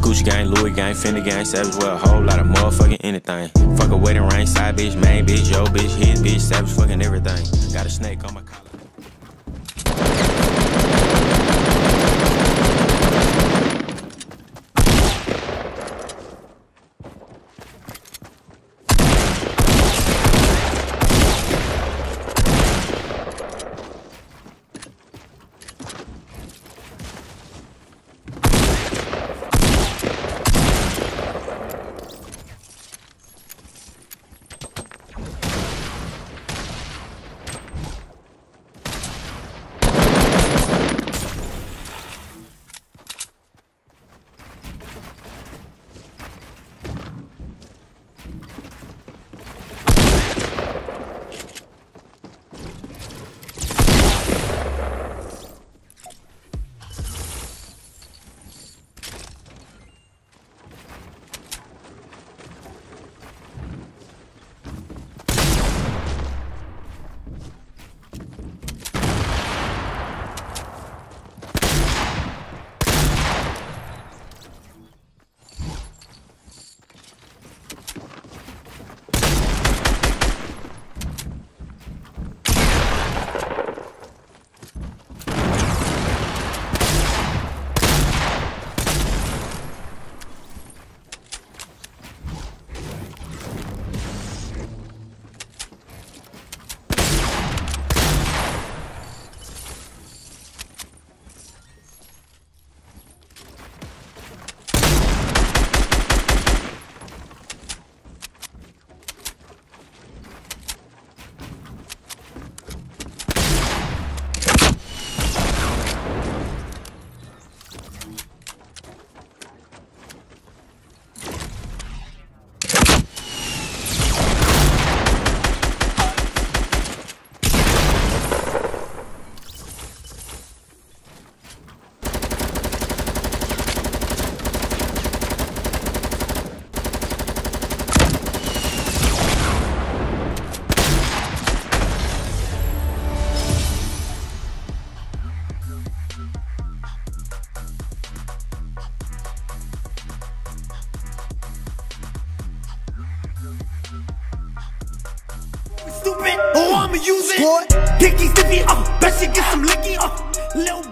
Gucci gang, Louis gang, Fendi gang, Savage, well, a whole lot of motherfucking anything. Fuck a wedding ring, side bitch, main bitch, yo bitch, his bitch, Savage, fucking everything. Got a snake on my collar. Stupid, oh I'ma use it. Dicky stiffy, bet she get some licky, little